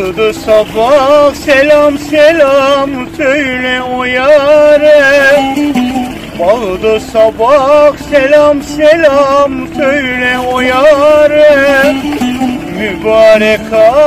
Bağladı sabah selam selam söyle o yâre. Bağladı sabah selam selam söyle o yâre. Mübarek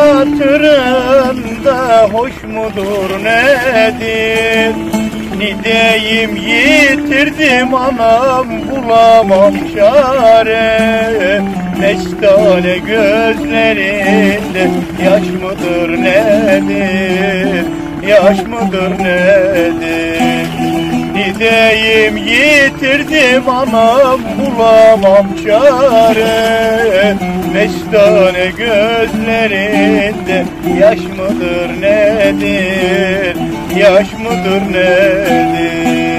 hatırında hoş mudur nedir? Nideyim yitirdim anam bulamam çare. Mestane gözlerinde yaş mıdır nedir? Yaş mıdır nedir? Nideyim yitirdim anam bulamam çare. Mestane gözlerinde yaş mıdır nedir? Yaş mıdır nedir?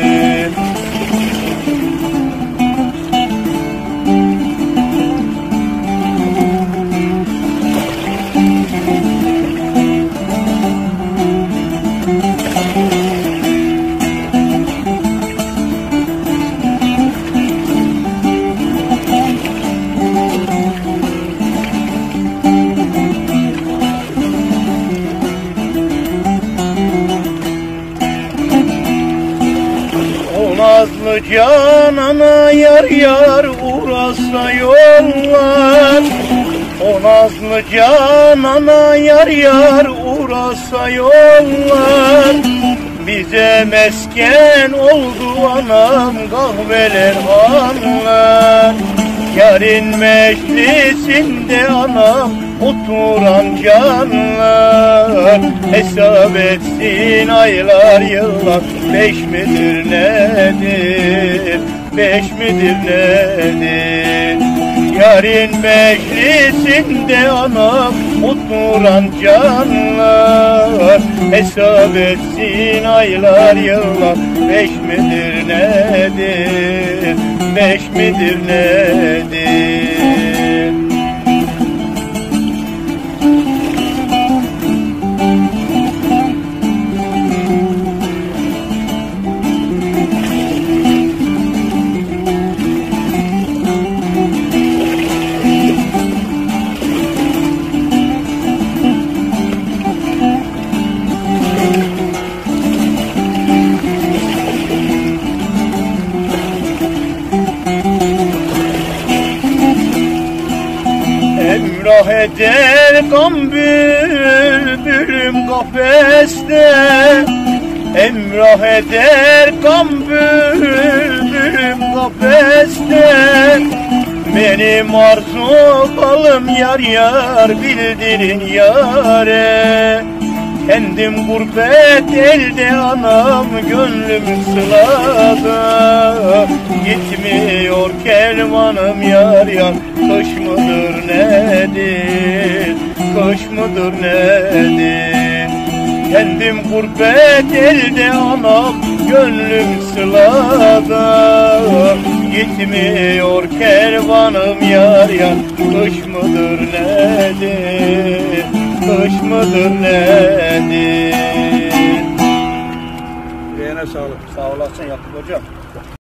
Nazlı canana yar yar uğrasa yollar. O nazlı canana yar yar uğrasa yollar. Bize mesken oldu anam kahveler anlar. Yarın meclisinde anam oturan canlar. Hesap etsin aylar yıllar, 5 midir nedir? 5 midir nedir? Yarın meclisinde anam oturan canlar. Hesap etsin aylar yıllar, 5 midir nedir? 5 midir nedir? Emrah eder gam bülbülüm kafeste. Emrah eder gam bülbülüm kafeste. Benim arzu balım yar yar bildirin yare. Kendim gurbet elde anam gönlüm sılada. Gitmiyor kervanım yar yar, kış mıdır nedir? Kış mıdır nedir? Kendim gurbet elde anam gönlüm sılada. Gitmiyor kervanım yar yar, kış mıdır nedir? Kış mıdır nedir? Yüreğine sağlık. Sağ olasın Yakup hocam.